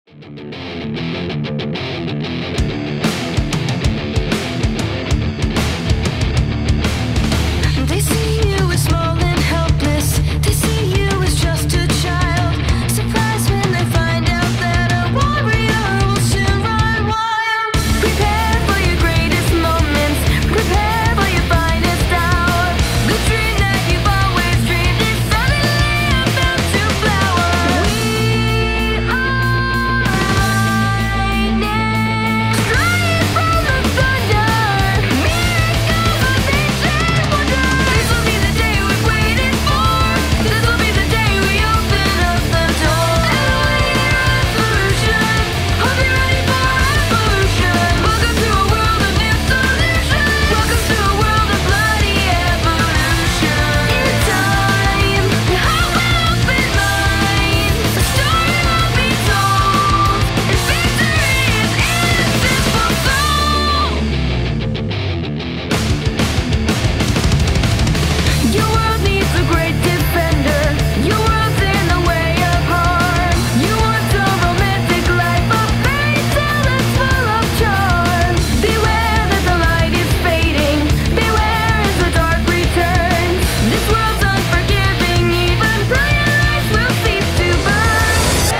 They see you as small and helpless. They see you as just a child. Surprised when they find out that a warrior will soon run wild. Prepare for your greatest moments. Prepare for your finest hour. The dream that you've always dreamed is suddenly about to flower. We are lightning, straight from the thunder. Miracles of ancient wonder. This will be the day we've waited for. This will be the day we open up the door. Evolution, hope you're ready for evolution. Welcome to a world of new solutions. Welcome to a world of bloody evolution. In time, the hope will open minds. The story will be told, and victory is in its simple soul. Your world needs a great defender. Your world's in the way of harm. You want a romantic life, a fairy tale that's full of charm. Beware that the light is fading. Beware as the dark returns. This world's unforgiving. Even brilliant lights will cease to burn.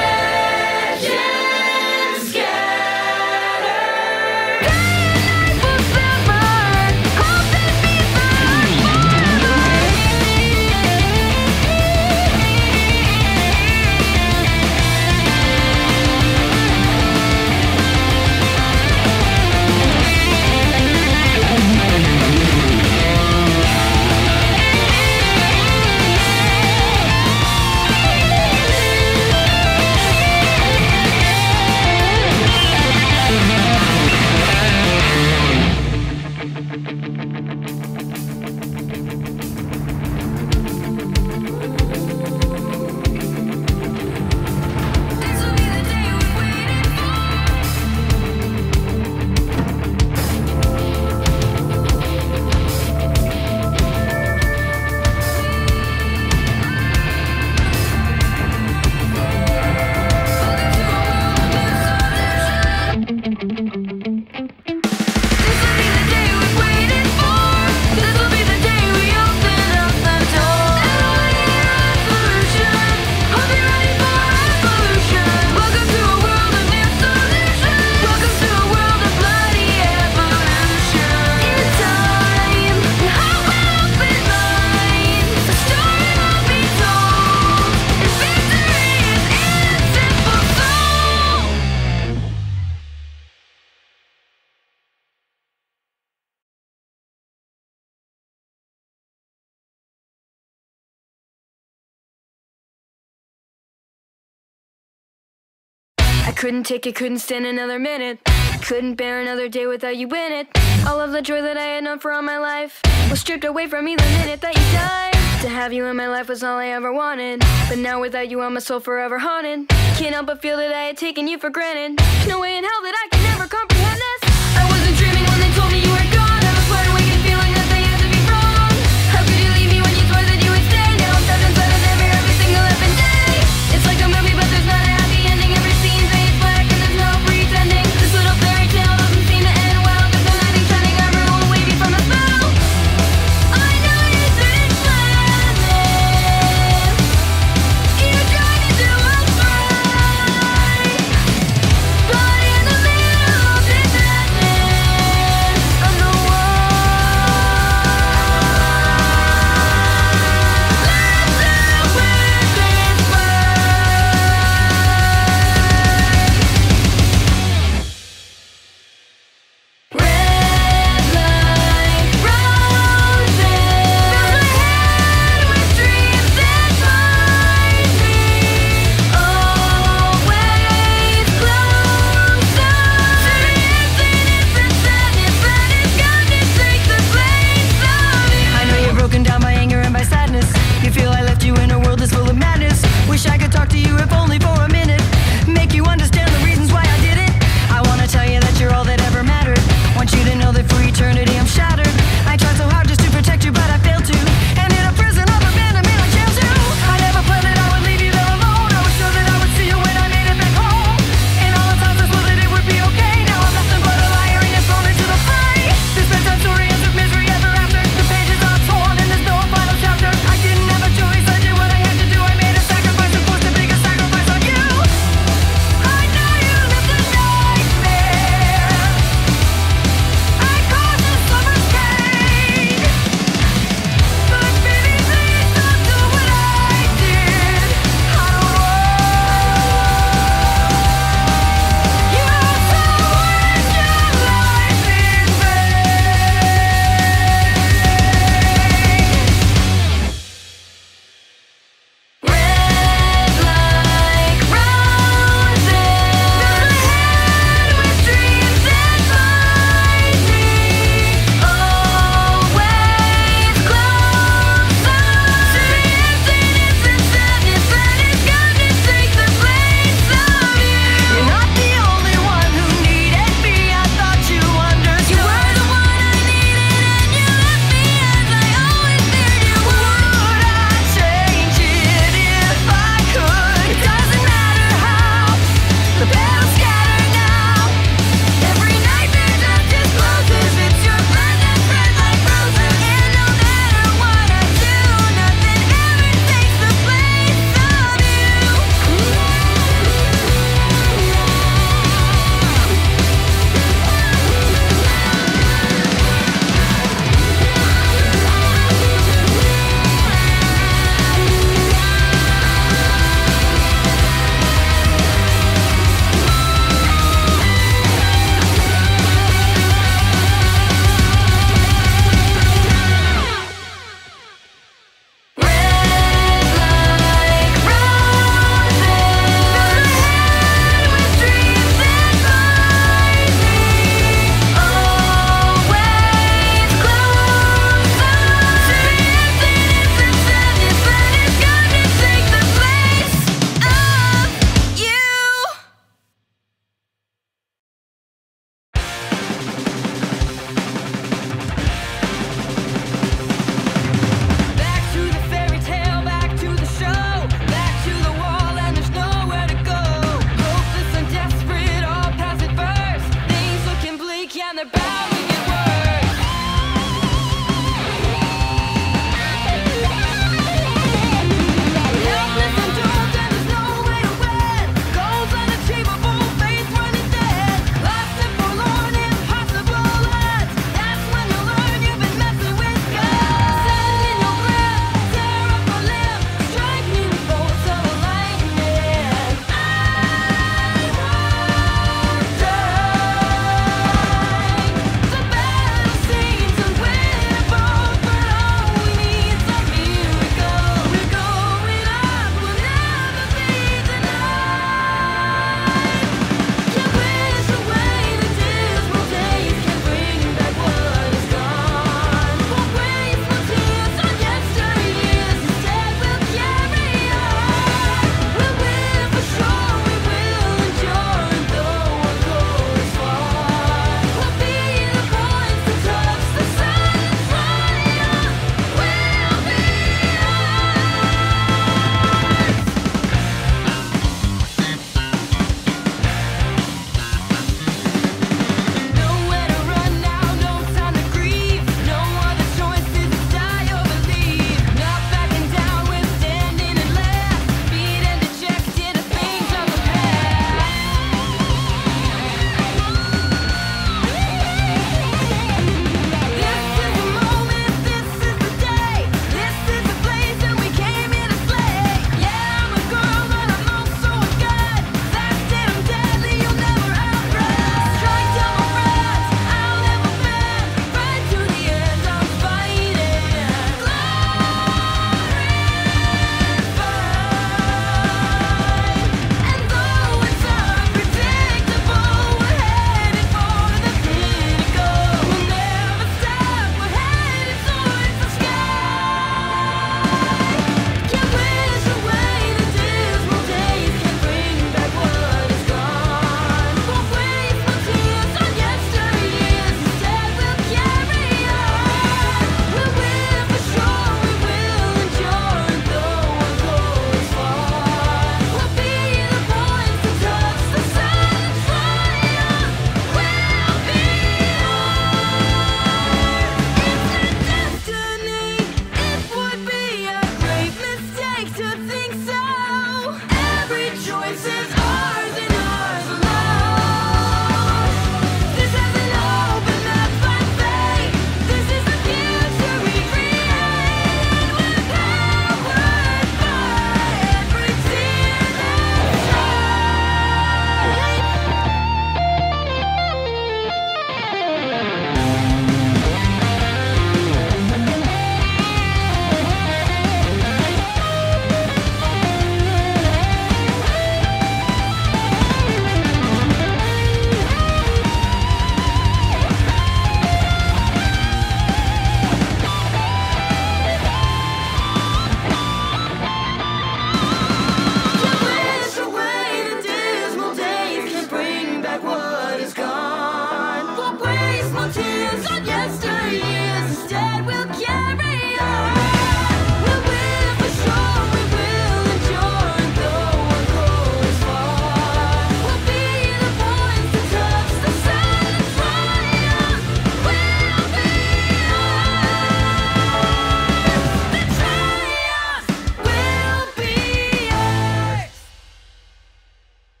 Legends scattered. Day and night will sever. Hope that beats the light This will be the day we've waited for. This will be the day we've waited for. This will be the day we open up the door. Evolution, hope you're ready for evolution. Welcome to a world of new solutions. Welcome to a world of bloody evolution. In time, the hope will open minds. The story will be told, and victory is in its simple soul. I couldn't take it, couldn't stand another minute. Couldn't bear another day without you in it. All of the joy that I had known for all my life was stripped away from me the minute that you died. To have you in my life was all I ever wanted, but now without you, I'm my soul forever haunted. Can't help but feel that I had taken you for granted. There's no way in hell that I can ever comprehend this. I wasn't dreaming when they told me you were gone.